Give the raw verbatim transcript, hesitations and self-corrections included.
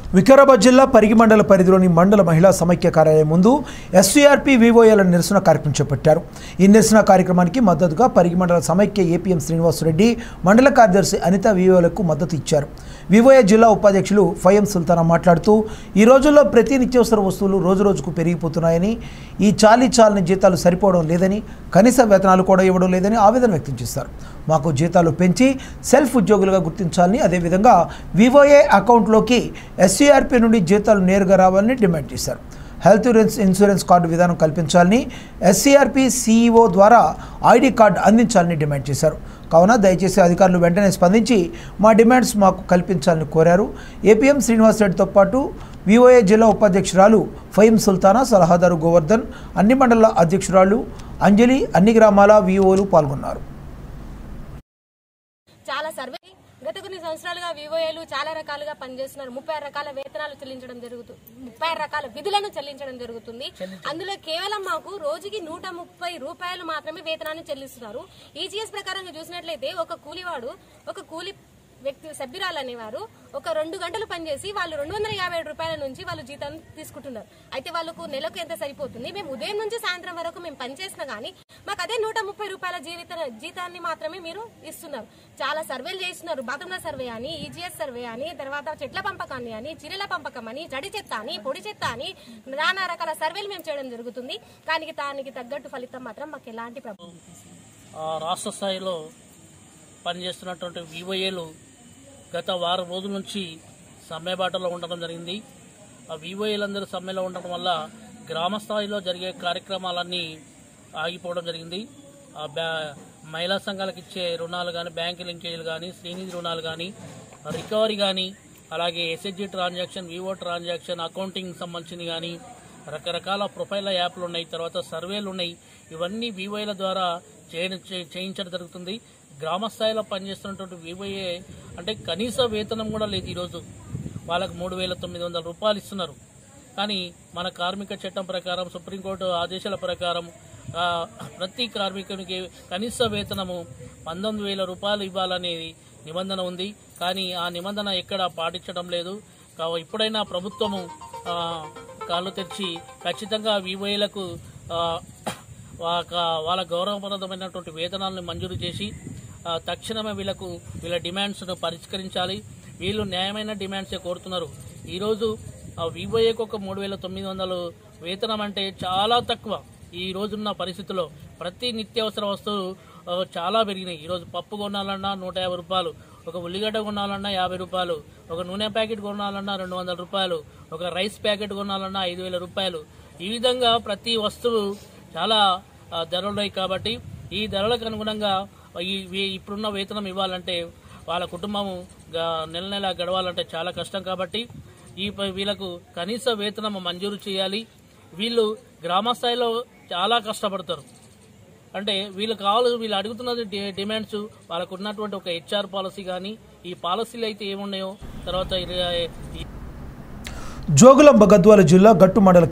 వికారాబాద్ జిల్లా పరిగి మండల పరిధిలోని మండల మహిళా సమైక్య కార్యాలయం ముందు ఎస్సీఆర్పీ వివోఏల నిరసన కార్యక్రమం చేపట్టారు। ఈ నిరసన కార్యక్రమానికి మద్దతుగా పరిగి మండల సమైక్య ఏపీఎం శ్రీనివాసరెడ్డి, మండల కార్యదర్శి అనిత వివోఏలకు మద్దతు ఇచ్చారు। వివోఏ జిల్లా ఉపాధ్యక్షులు ఫయం సుల్తానా మాట్లాడుతూ ఈ రోజుల్లో ప్రతి నిత్యావసర వస్తువులు రోజురోజుకు పెరిగిపోతున్నాయని, ఈ చాలీ చాలని జీతాలు సరిపోవడం లేదని, కనీస వేతనాలు కూడా ఇవ్వడం లేదని ఆవేదన వ్యక్తం చేశారు। మాకు జీతాలు పెంచి సెల్ఫ్ ఉద్యోగులుగా గుర్తించాలని, అదేవిధంగా వివోఏ అకౌంట్లోకి ఎస్సీఆర్పీ నుండి జీతాలు నేరుగా రావాలని డిమాండ్ చేశారు। హెల్త్ ఇన్సూరెన్స్ కార్డు విధానం కల్పించాలని, ఎస్సీఆర్పీ సీఈఓ ద్వారా ఐడి కార్డు అందించాలని డిమాండ్ చేశారు। కావున దయచేసి అధికారులు వెంటనే స్పందించి మా డిమాండ్స్ మాకు కల్పించాలని కోరారు। ఏపీఎం శ్రీనివాసరెడ్డితో పాటు వివోఏ జిల్లా ఉపాధ్యక్షురాలు ఫయం సుల్తానా, సలహాదారు గోవర్ధన్, అన్ని మండల అధ్యక్షురాలు అంజలి, అన్ని గ్రామాల వివోలు పాల్గొన్నారు। చాలా సర్వే గత కొన్ని సంవత్సరాలుగా వివోఏలు చాలా రకాలుగా పనిచేస్తున్నారు। ముప్పై ఆరు రకాల వేతనాలు చెల్లించడం జరుగుతుంది, ముప్పై ఆరు రకాల విధులను చెల్లించడం జరుగుతుంది। అందులో కేవలం మాకు రోజుకి నూట ముప్పై రూపాయలు మాత్రమే వేతనాన్ని చెల్లిస్తున్నారు। ఈజీఎస్ ప్రకారంగా చూసినట్లయితే ఒక కూలివాడు, ఒక కూలి వ్యక్తి సభ్యురాలు అనేవారు ఒక రెండు గంటలు పనిచేసి వాళ్ళు రెండు వందల యాభై ఏడు రూపాయల నుంచి వాళ్ళు జీతం తీసుకుంటున్నారు। అయితే వాళ్ళకు నెలకు ఎంత సరిపోతుంది? మేము ఉదయం నుంచి సాయంత్రం వరకు మేము పనిచేసినా గానీ మాకు అదే నూట ముప్పై రూపాయల జీవిత జీతాన్ని మాత్రమే మీరు ఇస్తున్నారు। చాలా సర్వేలు చేస్తున్నారు, బాత్రూమ్ల సర్వే అని, ఈజీఎస్ సర్వే అని, తర్వాత చెట్ల పంపకాన్ని అని, చీరల పంపకం అని, జడి చెత్త అని, పొడి చెత్త అని నానా రకాల సర్వేలు మేము చేయడం జరుగుతుంది। కానీ దానికి తగ్గట్టు ఫలితం మాత్రం మాకు ఎలాంటి ప్రభావం రాష్ట్ర స్థాయిలో పనిచేస్తున్నటువంటి వివోఏలు గత వారం రోజుల నుంచి సమ్మె బాటలో ఉండడం జరిగింది। ఆ వివోఏలందరూ సమ్మెలో ఉండడం వల్ల గ్రామ స్థాయిలో జరిగే కార్యక్రమాలన్నీ ఆగిపోవడం జరిగింది। ఆ బ్యా మహిళా సంఘాలకు ఇచ్చే రుణాలు కానీ, బ్యాంకు లింకేజీలు కానీ, శ్రీనిధి రుణాలు కానీ, రికవరీ కానీ, అలాగే SHG transaction, VO transaction, accounting సంబంధించింది కానీ, రకరకాల ప్రొఫైల్ యాప్లు ఉన్నాయి, తర్వాత సర్వేలు ఉన్నాయి। ఇవన్నీ వివోఏల ద్వారా చేయించడం జరుగుతుంది। గ్రామ స్థాయిలో పనిచేస్తున్నటువంటి వివోఏ అంటే కనీస వేతనం కూడా లేదు। ఈరోజు వాళ్ళకు మూడు వేల తొమ్మిది వందల రూపాయలు ఇస్తున్నారు। కానీ మన కార్మిక చట్టం ప్రకారం, సుప్రీంకోర్టు ఆదేశాల ప్రకారం ప్రతి కార్మికునికి కనీస వేతనము పంతొమ్మిది వేల రూపాయలు ఇవ్వాలనేది నిబంధన ఉంది। కానీ ఆ నిబంధన ఎక్కడ పాటించడం లేదు। ఇప్పుడైనా ప్రభుత్వము కాళ్ళు తెరిచి ఖచ్చితంగా వివోఏలకు వాళ్ళ గౌరవప్రదమైనటువంటి వేతనాలను మంజూరు చేసి తక్షణమే వీళ్ళకు వీళ్ళ డిమాండ్స్ను పరిష్కరించాలి। వీళ్ళు న్యాయమైన డిమాండ్సే కోరుతున్నారు। ఈరోజు వివోఏకు ఒక మూడు వేల తొమ్మిది వందలు వేతనం అంటే చాలా తక్కువ। ఈ రోజున్న పరిస్థితుల్లో ప్రతి నిత్యావసర వస్తువు చాలా పెరిగినాయి। ఈరోజు పప్పు కొనాలన్నా నూట యాభై రూపాయలు, ఒక ఉల్లిగడ్డ కొనాలన్నా యాభై రూపాయలు, ఒక నూనె ప్యాకెట్ కొనాలన్నా రెండు వందల రూపాయలు, ఒక రైస్ ప్యాకెట్ కొనాలన్నా ఐదు వేల రూపాయలు। ఈ విధంగా ప్రతి వస్తువు చాలా ధరలున్నాయి। కాబట్టి ఈ ధరలకు అనుగుణంగా ఈ ఇప్పుడున్న వేతనం ఇవ్వాలంటే వాళ్ళ కుటుంబము నెల నెల గడవాలంటే చాలా కష్టం। కాబట్టి ఈ వీళ్ళకు కనీస వేతనం మంజూరు చేయాలి। వీళ్ళు గ్రామ స్థాయిలో చాలా కష్టపడతారు। అంటే వీళ్ళు కావాలి, వీళ్ళు అడుగుతున్నది డిమాండ్స్, వాళ్ళకు ఉన్నటువంటి ఒక హెచ్ఆర్ పాలసీ కానీ, ఈ పాలసీలు అయితే ఏమున్నాయో, తర్వాత జోగులాంబ గద్వాల జిల్లా గట్టు మండల